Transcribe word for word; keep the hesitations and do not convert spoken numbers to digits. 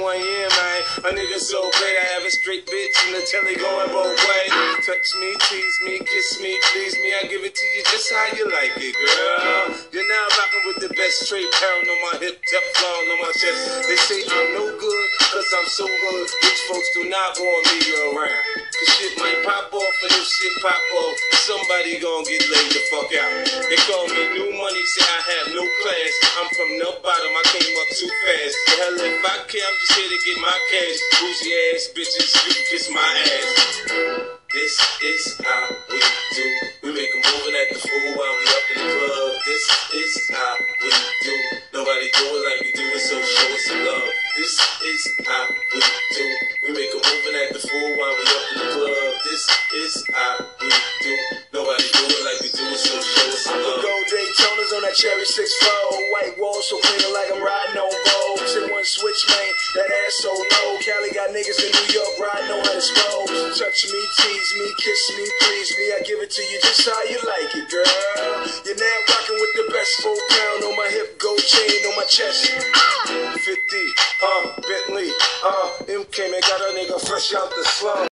one year, man. A nigga so great, I have a straight bitch in the telly going both ways. Touch me, tease me, kiss me, please me. I give it to you just how you like it, girl. You're now rocking with the best, straight pound on my hip, Teflon on my chest. They say I'm no good, cause I'm so good. Rich folks do not want me around. Cause shit might pop off, and if shit pop off, somebody gon' get laid the fuck out. They call me new money, say I have no class. I'm from the bottom, I came up too fast. The hell if I care, I'm just here to get my cash. Bougie ass bitches, you kiss my ass. This is how we do. We make a moving at the fool while we up in the club. This is how we do. Nobody do it like we do it, so show us some love. This is how we do. We make a moving at the fool while we up in the club. This is how we do. Nobody do it like we do it, so show us some love. Gold Daytonas on that cherry six four. White wall so clean like I'm riding on Vogue. Hit one switch, man, that ass so low. Cali got niggas in New York riding on unexposed. Touch me, tease me, kiss me, please me. I give it to you just how you like it, girl. You're now rocking with the best four pound on my hip, gold chain on my chest. fifty, uh, Bentley, uh, M came and got a nigga fresh out the slum.